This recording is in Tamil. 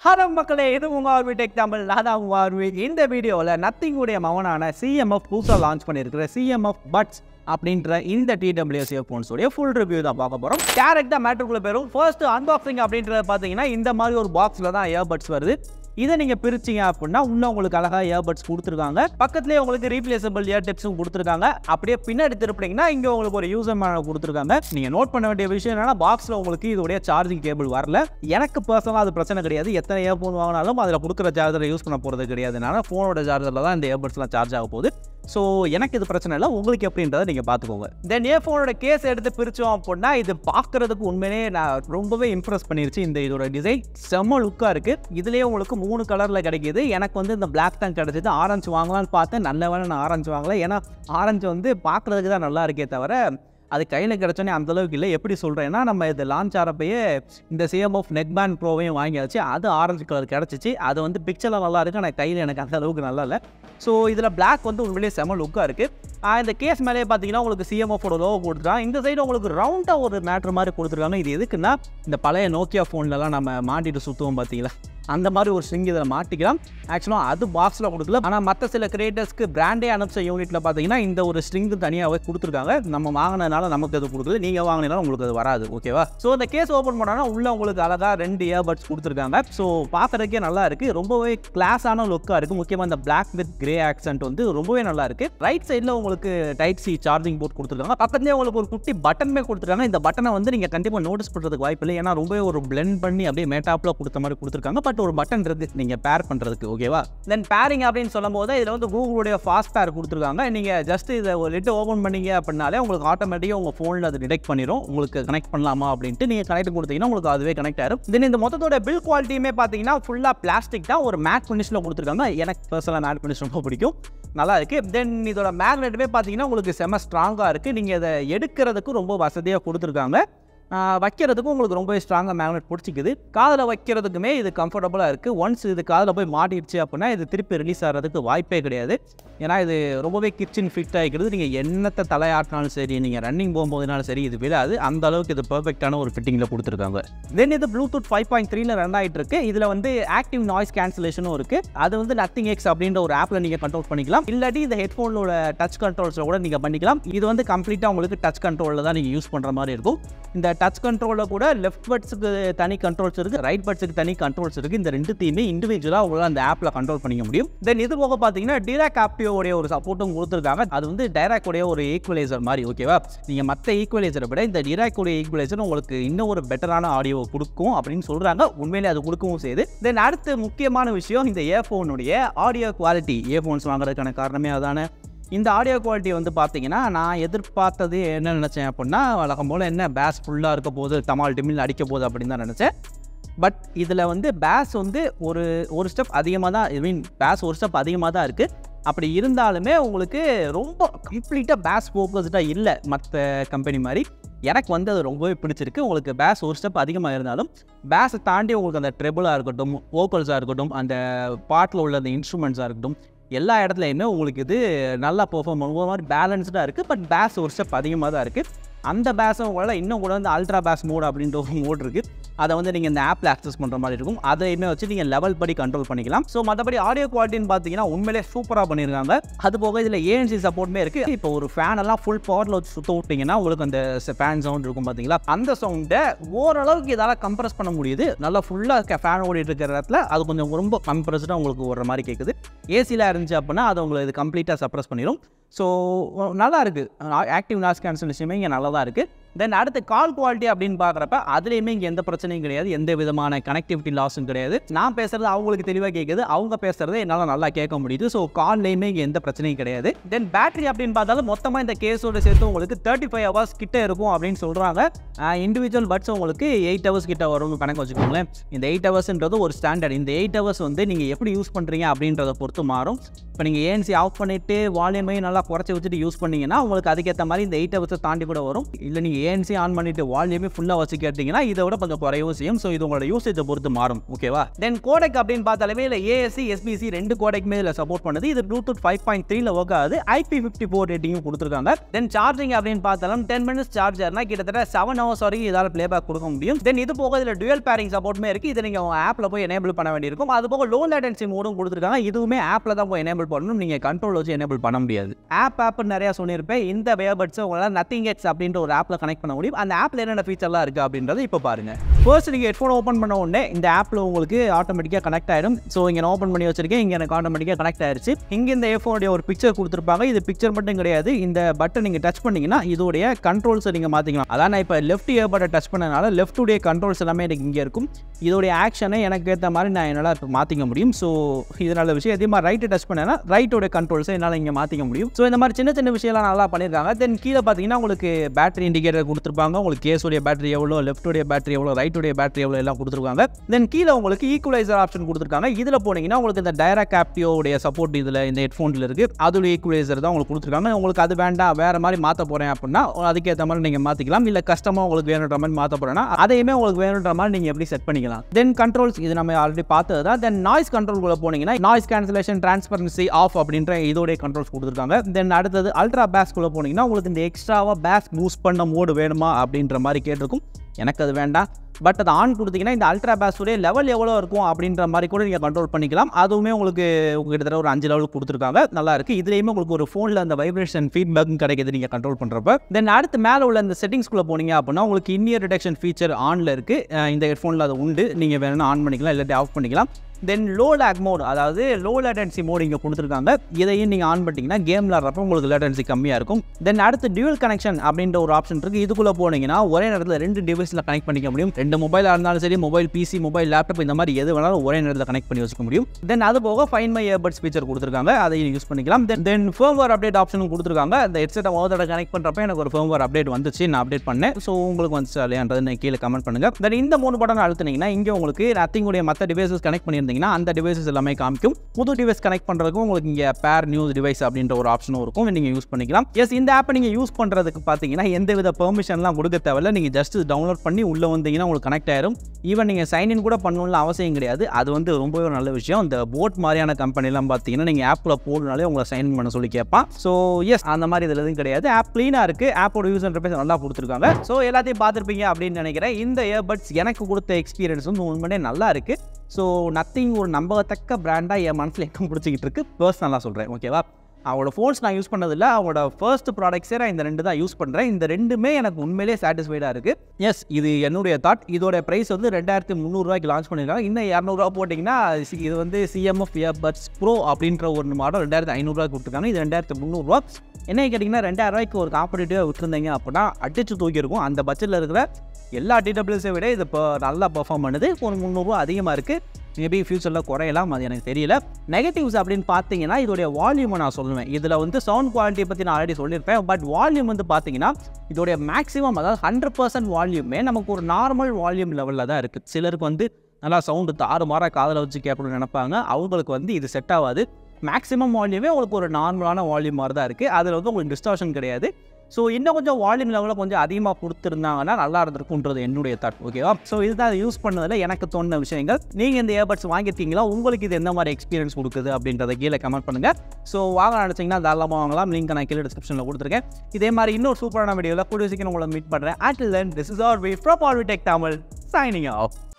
Hello மக்களே, இது உங்க ஆர்வி டெக் தமிழ். நான் தான் உங்க ஆர்வி. இந்த வீடியோவில் நத்திங் உடைய மவனான CMF புதுசாக லான்ச் பண்ணியிருக்கிற CMF Buds அப்படின்ற இந்த TWS இயர்ஃபோன்ஸ் உடைய ஃபுல் ரிவ்யூ தான் பார்க்க போகிறோம். டேரக்டாக மேட்டருக்குள்ளே போயிடும். ஃபர்ஸ்ட் அன்பாக்சிங் அப்படின்றத பார்த்தீங்கன்னா இந்த மாதிரி ஒரு பாக்ஸில் தான் இயர்பட்ஸ் வருது. இதை நீங்கள் பிரிச்சிங்க அப்படின்னா இன்னும் உங்களுக்கு அழகாக இயர்பட்ஸ் கொடுத்துருக்காங்க. பக்கத்துலேயே உங்களுக்கு ரீப்ளேசபிள் இயர் டிப்ஸும் கொடுத்துருக்காங்க. அப்படியே பின்னாடி திருப்பினீங்கன்னா இங்கே உங்களுக்கு ஒரு யூசர் மேனுவல் கொடுத்துருக்காங்க. நீங்கள் நோட் பண்ண வேண்டிய விஷயம் என்னன்னா, பாக்ஸில் உங்களுக்கு இதோடைய சார்ஜிங் கேபிள் வரல. எனக்கு பர்சனலாக அது பிரச்சனை கிடையாது. எத்தனை இயர்ஃபோன் வாங்கினாலும் அதில் கொடுக்குற சார்ஜரை யூஸ் பண்ண போகிறது கிடையாதுனால ஃபோனோட சார்ஜரில் தான் இந்த இயர்பட்ஸ்லாம் சார்ஜ் ஆக போகுது. ஸோ எனக்கு இது பிரச்சனை இல்லை, உங்களுக்கு எப்படின்றத நீங்கள் பார்த்துக்கோங்க. தென் இயர்ஃபோனோட கேஸ் எடுத்து பிரித்தோம் அப்படின்னா இது பார்க்குறதுக்கு உண்மையிலே நான் ரொம்பவே இம்ப்ரெஸ் பண்ணிருச்சு. இதோட டிசைன் செம்ம லுக்காக இருக்குது. இதுலேயே உங்களுக்கு 3 கலரில் கிடைக்கிது. எனக்கு வந்து இந்த பிளாக் தான் கிடைச்சிது. ஆரஞ்சு வாங்கலான்னு பார்த்தேன், நல்ல வேலை நான் ஆரஞ்சு வாங்கலை. ஏன்னா ஆரஞ்சு வந்து பார்க்குறதுக்கு தான் நல்லா இருக்கே தவிர அது கையில் கிடச்சோன்னே அந்தளவுக்கு இல்லை. எப்படி சொல்கிறேன்னா, நம்ம இது லான்ச் ஆகிறப்பயே இந்த CMF Neckband Proவையும் வாங்கியாச்சு. அது ஆரஞ்சு கலர் கிடச்சிச்சு. அது வந்து பிக்சரில் நல்லா இருக்குது, ஆனால் கையில் எனக்கு அந்த அளவுக்கு நல்லா இல்லை. ஸோ இதில் பிளாக் வந்து உண்மையிலேயே செம லுக்காக இருக்குது. இந்த கேஸ் மேலேயே பார்த்தீங்கன்னா உங்களுக்கு CMFோட லோகோ கொடுத்துருக்காங்க. இந்த சைடு உங்களுக்கு ரவுண்டாக ஒரு மேட்ரு மாதிரி கொடுத்துருக்காங்க. இது எதுக்குன்னா, இந்த பழைய நோக்கியா ஃபோன்லலாம் நம்ம மாட்டிட்டு சுற்றுவோம் பார்த்தீங்களா, அந்த மாதிரி ஒரு ஸ்ட்ரிங் இதில் மாட்டிக்கலாம். ஆக்சுவலாக அது பாக்ஸில் கொடுக்கல, ஆனால் மற்ற சில கிரியேட்டர்ஸ்க்கு பிராண்டே அனுப்பிச்ச யூனிட்டில் பார்த்தீங்கன்னா இந்த ஒரு ஸ்ட்ரிங்கு தனியாகவே கொடுத்துருக்காங்க. நம்ம வாங்கினதுனால நமக்கு அது கொடுக்குது, நீங்கள் வாங்கினாலும் உங்களுக்கு அது வராது. ஓகேவா? ஸோ இந்த கேஸ் ஓப்பன் பண்ணோன்னா உள்ளே உங்களுக்கு அழகாக 2 இயர்பட்ஸ் கொடுத்துருக்காங்க. ஸோ பார்க்குறதுக்கே நல்லா இருக்குது, ரொம்பவே கிளாஸான லுக்காக இருக்குது. முக்கியமாக இந்த பிளாக் வித் கிரே ஆக்சென்ட் வந்து ரொம்பவே நல்லா இருக்குது. ரைட் சைடில் உங்களுக்கு டைப் சி சார்ஜிங் போர்ட் கொடுத்துருக்காங்க. பக்கத்துலேயே உங்களுக்கு ஒரு குட்டி பட்டனுமே கொடுத்துருக்காங்க. இந்த பட்டனை வந்து நீங்கள் கண்டிப்பாக நோட்டீஸ் பண்ணுறதுக்கு வாய்ப்பு இல்லை, ஏன்னா ரொம்பவே ஒரு பிளெண்ட் பண்ணி அப்படியே மேட்டாப்பில் கொடுத்த மாதிரி கொடுத்துருக்காங்க. பட் ஒரு பட்டன் இருக்குது நீங்கள் பேர் பண்ணுறதுக்கு. ஓகேவா? தென் பேரிங் அப்படின்னு சொல்லும் போது இதில் வந்து கூகுளுடைய ஃபாஸ்ட் பேர் கொடுத்துருக்காங்க. நீங்கள் ஜஸ்ட் இதை ஒரு லிட்டு ஓப்பன் பண்ணீங்க அப்படின்னாலே உங்களுக்கு ஆட்டோமேட்டிக்காக உங்கள் ஃபோனில் அது டிடெக்ட் பண்ணிடும். உங்களுக்கு கனெக்ட் பண்ணலாமா அப்படின்ட்டு நீங்கள் கனெக்ட் கொடுத்தீங்கன்னா உங்களுக்கு அதுவே கனெக்ட் ஆகும். தென் இந்த மொத்தத்தோட பில் குவாலிட்டியுமே பார்த்தீங்கன்னா ஃபுல்லாக பிளாஸ்டிக் தான், ஒரு மேட் ஃபினிஷில் கொடுத்துருக்காங்க. எனக்கு பர்சனலாக மேட் ஃபினிஷ் ரொம்ப பிடிக்கும், நல்லா இருக்குது. தென் இதோட மேக்னெட்டுமே பார்த்தீங்கன்னா உங்களுக்கு செம ஸ்ட்ராங்காக இருக்குது. நீங்கள் இதை எடுக்கிறதுக்கு ரொம்ப வசதியாக கொடுத்துருக்காங்க. வைக்கிறதுக்கும் உங்களுக்கு ரொம்பவே ஸ்ட்ராங்காக மேக்னெட் பிடிச்சிக்குது. காதில் வைக்கிறதுக்குமே இது கம்ஃபர்டபுளாக இருக்குது. ஒன்ஸ் இது காதில் போய் மாட்டிடுச்சு அப்படின்னா இது திருப்பி ரிலீஸ் ஆகிறதுக்கு வாய்ப்பே கிடையாது. ஏன்னா இது ரொம்பவே கிச்சன் ஃபிட் ஆகிக்கிறது. நீங்கள் என்னத்தை தலையாட்டினாலும் சரி, நீங்கள் ரன்னிங் போகும்போதுனாலும் சரி, இது விடாது. அந்த அளவுக்கு இது பெர்ஃபெக்டான ஒரு ஃபிட்டிங்கில் கொடுத்துருக்காங்க. தென் இது ப்ளூடூத் 5.3ல ரன் ஆகிட்டு இருக்கு. இதில் வந்து ஆக்டிவ் நாய்ஸ் கேன்சலேஷனும் இருக்குது. அது வந்து நத்திங் எக்ஸ் அப்படின்ற ஒரு ஆப்பில் நீங்கள் கண்ட்ரோல் பண்ணிக்கலாம். இல்லாட்டி இந்த ஹெட்ஃபோனோட டச் கண்ட்ரோல்ஸில் கூட நீங்கள் பண்ணிக்கலாம். இது வந்து கம்ப்ளீட்டாக உங்களுக்கு டச் கண்ட்ரோலில் தான் நீங்கள் யூஸ் பண்ணுற மாதிரி இருக்கும். இந்த டச் கண்ட்ரோலில் கூட லெஃப்ட் பட்ஸுக்கு தனி கண்ட்ரோல்ஸ் இருக்குது, ரைட் பட்ஸுக்கு தனி கண்ட்ரோல்ஸ் இருக்குது. இந்த ரெண்டுத்தையுமே இண்டிவிஜுவலாக உங்களால் அந்த ஆப்பில் கண்ட்ரோல் பண்ணிக்க முடியும். தென் இது போக பார்த்தீங்கன்னா டிராக் ஆப்டியோடைய ஒரு சப்போர்ட்டும் கொடுத்துருக்காங்க. அது வந்து டைராக்டோடைய ஒரு ஈக்குவலைசர் மாதிரி. ஓகேவா? நீங்கள் மற்ற ஈக்குவலைசரை விட இந்த டிராக்டோடைய ஈக்குவலைசர் உங்களுக்கு இன்னும் ஒரு பெட்டரான ஆடியோ கொடுக்கும் அப்படின்னு சொல்கிறாங்க. உண்மையிலே அது கொடுக்கவும் செய்யுது. தென் அடுத்து முக்கியமான விஷயம், இந்த இயர்ஃபோனுடைய ஆடியோ குவாலிட்டி. இயர்ஃபோன்ஸ் வாங்குறதுக்கான காரணமே அதானே. இந்த ஆடியோ குவாலிட்டி வந்து பார்த்தீங்கன்னா நான் எதிர்பார்த்தது என்ன நினச்சேன் அப்படின்னா, வழக்கம் போல் என்ன பேஸ் ஃபுல்லாக இருக்க போது, தமால் டிமில் அடிக்க போகுது அப்படின்னு தான் நினச்சேன். பட் இதில் வந்து பேஸ் வந்து ஒரு ஸ்டெப் அதிகமாக தான், ஐ மீன் பேஸ் ஒரு ஸ்டெப் அதிகமாக தான் இருக்குது. அப்படி இருந்தாலுமே உங்களுக்கு ரொம்ப கம்ப்ளீட்டாக பேஸ் ஃபோக்கஸ்டாக இல்லை மற்ற கம்பெனி மாதிரி. எனக்கு வந்து அது ரொம்பவே பிடிச்சிருக்கு. உங்களுக்கு பேஸ் ஒரு ஸ்டெப் அதிகமாக இருந்தாலும் பேஸை தாண்டி உங்களுக்கு அந்த ட்ரெபிளாக இருக்கட்டும், வோக்கல்ஸாக இருக்கட்டும், அந்த பாட்டில் உள்ள அந்த இன்ஸ்ட்ருமெண்ட்ஸாக இருக்கட்டும், எல்லா இடத்துலையுமே உங்களுக்கு இது நல்லா பெர்ஃபார்ம் பண்ணுற மாதிரி பேலன்ஸ்டாக இருக்குது. பட் பேஸ் ஒரு ஸ்டெப் அதிகமாக தான் இருக்குது. அந்த பேஸை உங்களால் இன்னும் கூட வந்து அல்ட்ரா பேஸ் மோட் அப்படின்ற ஒரு மோட் இருக்குது. அதை வந்து நீங்கள் இந்த ஆப்பில் ஆக்சஸ் பண்ணுற மாதிரி இருக்கும். அதையுமே வச்சு நீங்கள் லெவல் படி கண்ட்ரோல் பண்ணிக்கலாம். ஸோ மற்றபடி ஆடியோ குவாலிட்டின்னு பார்த்தீங்கன்னா உண்மையிலே சூப்பராக பண்ணியிருக்காங்க. அது போக இதில் ANC சப்போர்ட்டுமே இருக்குது. இப்போ ஒரு ஃபேன் எல்லாம் ஃபுல் பவரில் வச்சு சுற்ற விட்டிங்கன்னா உங்களுக்கு அந்த ஃபேன் சவுண்ட் இருக்கும் பார்த்தீங்களா, அந்த சவுண்டை ஓரளவுக்கு இதால் கம்ப்ரஸ் பண்ண முடியுது. நல்லா ஃபுல்லாக ஃபேன் ஓடிட்டு இருக்கிற இடத்துல அது கொஞ்சம் ரொம்ப கம்ப்ரஸ்டாக உங்களுக்கு வர்ற மாதிரி கேட்குது. ஏசியில் இருந்துச்சு அப்படின்னா அதை உங்களுக்கு இது கம்ப்ளீட்டாக சப்ரஸ் பண்ணிடும். ஸோ நல்லா இருக்குது. ஆக்டிவ் நாய்ஸ் கேன்சலேஷனுமே இங்கே நல்லா தான் இருக்குது. தென் அடுத்து கால் குவாலிட்டி அப்படின்னு பார்க்குறப்ப அதுலேயுமே இங்கே எந்த பிரச்சனையும் கிடையாது, எந்த விதமான கனெக்டிவிட்டி லாஸும் கிடையாது. நான் பேசுகிறது அவங்களுக்கு தெளிவாக கேட்குது, அவங்க பேசுகிறது என்னால் நல்லா கேட்க முடியுது. ஸோ கால்லையுமே இங்கே எந்த பிரச்சனையும் கிடையாது. தென் பேட்டரி அப்படின்னு பார்த்தாலும் மொத்தமாக இந்த கேஸோட சேர்த்து உங்களுக்கு 35 ஹவர்ஸ் கிட்ட இருக்கும் அப்படின்னு சொல்கிறாங்க. இண்டிவிஜுவல் பட்ஸ் உங்களுக்கு 8 ஹவர்ஸ் கிட்ட வரும்னு கணக்கு வச்சுக்கோங்களேன். இந்த 8 ஹவர்ஸ்ன்றது ஒரு ஸ்டாண்டர்ட். இந்த 8 ஹவர்ஸ் வந்து நீங்கள் எப்படி யூஸ் பண்ணுறீங்க அப்படின்றத பொறுத்து மாறும். இப்போ நீங்கள் ANC ஆஃப் பண்ணிவிட்டு வால்யூமையும் நல்லா குறைச்சி வச்சுட்டு யூஸ் பண்ணிங்கன்னா உங்களுக்கு அதுக்கேற்ற மாதிரி இந்த 8 ஹவர்ஸை தாண்டி கூட வரும். இல்லை நீங்கள் ANC ஆன் பண்ணிட்டு வால்யூமே ஃபுல்லாக வச்சு கேட்டிங்கன்னா இதை விட கொஞ்சம் குறையவும் செய்யும். ஸோ இது உங்களோட யூசேஜை பொறுத்து மாறும். ஓகேவா? தென் கோடெக் அப்படின்னு பார்த்தாலுமே இல்லை ASC SBC ரெண்டு கோடெக்குமே இதில் சப்போர்ட் பண்ணுது. இது ப்ளூடூத் 5.3ல ஒர்க் ஆகுது. IP54 ரேட்டிங்கும் கொடுத்துருக்காங்க. தென் சார்ஜிங் அப்படின்னு பார்த்தாலும் 10 minutes சார்ஜர்னா கிட்டத்தட்ட 7 hours வரைக்கும் இதால் பிளேபேக் கொடுக்க முடியும். தென் இது போக இதில் டுவல் பேரிங் சப்போர்ட்டுமே இருக்குது. இதை நீங்கள் உங்கள் ஆப்பில் போய் எனேபிள் பண்ண வேண்டியிருக்கும். அது போக லோ லேட்டன்சி மோடும் கொடுத்துருக்காங்க. இதுவுமே ஆப்பில் தான் போய் எனேபிள் பண்ணணும். நீங்கள் கண்ட்ரோல் வச்சு எனேபிள் பண்ண முடியாது. ஆப்னு நிறையா சொல்லியிருப்பேன். இந்த இயர்பட்ஸை உங்களால் நத்திங் எக்ஸ் அப்படின்ற ஒரு ஆப்பில் கனெக்ட் பண்ண முடியும். அந்த ஆப்பில் என்னென்ன ஃபீச்சர்லாம் இருக்குது அப்படின்றது இப்போ பாருங்கள். ஃபர்ஸ்ட் நீங்கள் ஹெட்ஃபோன் ஓப்பன் பண்ண உடனே இந்த ஆப்பில் உங்களுக்கு ஆட்டோமேட்டிக்காக கனெக்ட் ஆகிடும். ஸோ இங்கே நான் ஓப்பன் பண்ணி வச்சிருக்கேன். இங்கே எனக்கு ஆட்டோமேட்டிக்காக கனெக்ட் ஆயிடுச்சு. இங்கே இந்த இயர்ஃபோனுடைய ஒரு பிக்சர் கொடுத்துருப்பாங்க. இது பிக்சர் மட்டும் கிடையாது. இந்த பட்டன் நீங்கள் டச் பண்ணிங்கன்னா இதோடைய கண்ட்ரோல்ஸை நீங்கள் மாற்றிக்கலாம். அதான் நான் இப்போ லெஃப்ட் இயர்பட்டை டச் பண்ணனால லெஃப்ட்டுடைய கண்ட்ரோல்ஸ் எல்லாமே எனக்கு இங்கே இருக்கும். இதோடைய ஆக்ஷனை எனக்கு ஏற்ற மாதிரி நான் என்னால் இப்போ மாற்றிக்க முடியும். ஸோ இதனால விஷயம் அதே மாதிரி ரைட்டு டச் பண்ணேன்னா ரைட்டோட கண்ட்ரோல்ஸை என்னால் இங்கே மாற்றிக்க முடியும். ஸோ இந்த மாதிரி சின்ன சின்ன விஷயம்லாம் நல்லா பண்ணியிருக்காங்க. தென் கீழே பார்த்தீங்கன்னா உங்களுக்கு பேட்டரி இண்டிகேட்டர் கொடுத்துருப்பாங்க. உங்களுக்கு கேஸோடைய பேட்டரி எவ்வளோ, லெஃப்ட்டுடைய பேட்டரி எவ்வளோ, ரைட்டுடைய பேட்டரி எவ்வளோ எல்லாம் கொடுத்துருக்காங்க. தென் கீழே உங்களுக்கு ஈக்குவலைசர் ஆப்ஷன் கொடுத்துருக்காங்க. இதில் போனீங்கன்னா உங்களுக்கு இந்த டைரக்ட் ஆப்டியோடைய சப்போர்ட் இதில் இந்த ஹெட்ஃபோனில் இருக்குது. அதோட ஈக்குவலைசர் தான் உங்களுக்கு கொடுத்துருக்காங்க. உங்களுக்கு அது வேண்டாம், வேறு மாதிரி மாற்ற போகிறேன் அப்படின்னா அதுக்கேற்ற மாதிரி நீங்கள் மாற்றிக்கலாம். இல்லை கஸ்டமாக உங்களுக்கு வேணுன்ற மாதிரி மாற்ற போகிறேன்னா அதையுமே உங்களுக்கு வேணுன்ற மாதிரி நீங்கள் எப்படி செட் பண்ணிக்கலாம். தென் கண்ட்ரோல்ஸ் இது நம்ம ஆல்ரெடி பார்த்தது தான். தென் நாய்ஸ் கண்ட்ரோல்குள்ளே போனீங்கன்னா நாய்ஸ் கேன்சலேஷன், டிரான்ஸ்பரன்சி ஆஃப் அப்படின்ற இதோடைய கண்ட்ரோல்ஸ் கொடுத்துருக்காங்க. தென் அடுத்தது அல்ட்ரா பேஸ்க்குள்ளே போனீங்கன்னா உங்களுக்கு இந்த எக்ஸ்ட்ராவாக பேஸ் பூஸ்ட் பண்ண மோடு வேணுமா அப்படின்ற மாதிரி கேட்டிருக்கும். எனக்கு அது வேண்டாம். பட் அது ஆன் கொடுத்தீங்கன்னா இந்த அல்ட்ரா பேஸுடைய லெவல் எவ்வளோ இருக்கும் அப்படின்ற மாதிரி கூட நீங்கள் கண்ட்ரோல் பண்ணிக்கலாம். அதுவுமே உங்களுக்கு கிட்டத்தட்ட ஒரு 5 லெவலுக்கு கொடுத்துருக்காங்க. நல்லா இருக்குது. இதுலேயுமே உங்களுக்கு ஒரு ஃபோனில் அந்த வைப்ரேஷன் ஃபீட்பேக்கும் கிடைக்கிது நீங்கள் கண்ட்ரோல் பண்ணுறப்ப. தென் அடுத்து மேலே உள்ள இந்த செட்டிங்ஸ்குள்ளே போனீங்க அப்படின்னா உங்களுக்கு இன்இயர் டிடெக்ஷன் ஃபீச்சர் ஆனில் இருக்குது. இந்த ஹெட்ஃபோனில் அது உண்டு. நீங்கள் வேணும்னா ஆன் பண்ணிக்கலாம், இல்லாட்டி ஆஃப் பண்ணிக்கலாம். தென் லோ லேக் மோட், அதாவது லோ லேட்டன்சி மோட் இங்கே கொடுத்துருக்காங்க. இதையும் நீங்கள் ஆன் பண்ணிட்டீங்கன்னா கேம் விளாட்றப்ப உங்களுக்கு லேட்டன்சி கம்மியாக இருக்கும். தென் அடுத்து டியூவல் கனெக்ஷன் அப்படின்ற ஒரு ஆப்ஷன் இருக்குது. இதுக்குள்ளே போனீங்கன்னா ஒரே நேரத்தில் 2 டிவைஸில் கனெக்ட் பண்ணிக்க முடியும். 2 மொபைலாக இருந்தாலும் சரி, மொபைல் பிசி, மொபைல் லேப்டாப் இந்த மாதிரி எது வேணாலும் ஒரே நேரத்தில் கனெக்ட் பண்ணி வச்சுக்க முடியும். தென் அது போக ஃபைண்ட் மை இயர்பட்ஸ் ஃபீச்சர் கொடுத்துருக்காங்க. அதையும் யூஸ் பண்ணிக்கலாம். தென் ஃபர்ம்வேர் அப்டேட் ஆப்ஷனும் கொடுத்துருக்காங்க. இந்த ஹெட்செட்டை மொதல் கனெக்ட் பண்ணுறப்ப எனக்கு ஒரு ஃபர்ம்வேர் அப்டேட் வந்துச்சு. நான் அப்டேட் பண்ணேன். ஸோ உங்களுக்கு வந்துச்சு இல்லையான்றது நான் கீழே கமெண்ட் பண்ணுங்கள். தென் இந்த 3 பட்டன் அழுத்தினீங்கன்னா இங்கே உங்களுக்கு நத்திங்குடைய மற்ற டிவைசஸ் கனெக்ட் பண்ணியிருந்தீங்கன்னா அந்த டிவைசஸ் எல்லாமே காமிக்கும். புது டிவைஸ் கனெக்ட் பண்ணுறதுக்கும் உங்களுக்கு இங்கே பேர் நியூஸ் டிவைஸ் அப்படின்ற ஒரு ஆப்ஷனும் இருக்கும். நீங்கள் யூஸ் பண்ணிக்கலாம். எஸ், இந்த ஆப்பை நீங்கள் யூஸ் பண்ணுறதுக்கு பார்த்தீங்கன்னா எந்தவித பெர்மிஷன்லாம் கொடுக்க தேவையில்ல. நீங்கள் ஜஸ்ட் டவுன்லோட் பண்ணி உள்ளே வந்தீங்கன்னா உங்களுக்கு கனெக்ட் ஆயிரும். ஈவன் நீங்கள் சைன்இன் கூட பண்ணணும்னு அவசியம் கிடையாது. அது வந்து ரொம்பவே நல்ல விஷயம். இந்த போட் மாதிரியான கம்பெனிலாம் பார்த்தீங்கன்னா நீங்கள் ஆப்பில் போடனாலே உங்களை சைன்இன் பண்ண சொல்லி கேட்பான். ஸோ எஸ், அந்த மாதிரி இதில் எதுவும் கிடையாது. ஆப் க்ளீனாக இருக்குது. ஆப்போட யூஸ் இன்டர்ஃபேஸ் நல்லா கொடுத்துருக்காங்க. ஸோ எல்லாத்தையும் பார்த்துருப்பீங்க அப்படின்னு நினைக்கிறேன். இந்த இயர்பட்ஸ் எனக்கு கொடுத்த எக்ஸ்பீரியன்ஸ் வந்து உண்மையே நல்லா இருக்குது. ஸோ நத்திங் ஒரு நம்பத்தக்க பிராண்டாக என் மனசில் எங்கே பிடிச்சிக்கிட்டு இருக்கு, பர்சனலாக சொல்கிறேன். ஓகேவா? அவங்களோட ஃபோன்ஸ் நான் யூஸ் பண்ணதில்லை. அவங்களோட ஃபர்ஸ்ட் ப்ராடக்ட்ஸே நான் இந்த 2 தான் யூஸ் பண்ணுறேன். இந்த 2மே எனக்கு உண்மையிலே சாட்டிஸ்ஃபைடாக இருக்குது. எஸ், இது என்னுடைய தாட். இதோட ப்ரைஸ் வந்து 2300 லான்ச் பண்ணியிருக்காங்க. இன்னும் 200 போட்டிங்கன்னா இது வந்து CMF Buds Pro அப்படின்ற ஒரு மாடல் 2500 கொடுத்துருக்காங்க. இது 2300. என்ன கேட்டிங்கன்னா 2000 ஒரு காம்படிட்டிவாக விட்டுருந்தீங்க அப்படின்னா அடிச்சு தூக்கியிருக்கும். அந்த பட்ஜெட்டில் இருக்கிற எல்லா TWS விட இது இப்போ நல்லா பெர்ஃபார்ம் பண்ணுது. ஒரு 300 அதிகமாக இருக்குது. மேபி ஃபியூச்சரில் குறையலாம், அது எனக்கு தெரியல. நெகட்டிவ்ஸ் அப்படின்னு பார்த்தீங்கன்னா இதோடைய வால்யூமை நான் சொல்லுவேன். இதில் வந்து சவுண்ட் குவாலிட்டியை பற்றி நான் ஆல்ரெடி சொல்லியிருப்பேன். பட் வால்யூம் வந்து பார்த்தீங்கன்னா இதோடைய மேக்ஸிமம், அதாவது 100% வால்யூமே நமக்கு ஒரு நார்மல் வால்யூம் லெவலில் தான் இருக்குது. சிலருக்கு வந்து நல்லா சவுண்டு தாறுமாறாக காதில் வச்சு கேட்கணும்னு நினைப்பாங்க. அவங்களுக்கு வந்து இது செட் ஆகாது. மேக்ஸிமம் வால்யூமே உங்களுக்கு ஒரு நார்மலான வால்யூம் மாதிரி தான் இருக்குது. அதில் வந்து உங்களுக்கு டிஸ்டார்ஷன் கிடையாது. ஸோ இன்னும் கொஞ்சம் வால்யூம் லெவலில் கொஞ்சம் அதிகமாக கொடுத்துருந்தாங்கன்னா நல்லா இருந்திருக்குன்றது என்னுடைய தாட். ஓகேவா? ஸோ இதுதான் யூஸ் பண்ணதில் எனக்கு தோணுன விஷயங்கள். நீங்கள் இந்த இயர்பட்ஸ் வாங்கியிருக்கீங்களா? உங்களுக்கு இது எந்த மாதிரி எக்ஸ்பீரியன்ஸ் கொடுக்குது அப்படின்றத கீழே கமெண்ட் பண்ணுங்கள். ஸோ வாங்க நினச்சிங்கன்னா தாராளமாக வாங்கலாம். லிங்க் நான் கீழே டிஸ்கிரிப்ஷனில் கொடுத்துருக்கேன். இதே மாதிரி இன்னொரு சூப்பரான வீடியோவில் கூடிய சீக்கிரம் உங்களை மீட் பண்ணுறேன். Until then, this is our way from All We Tech Tamil, signing off.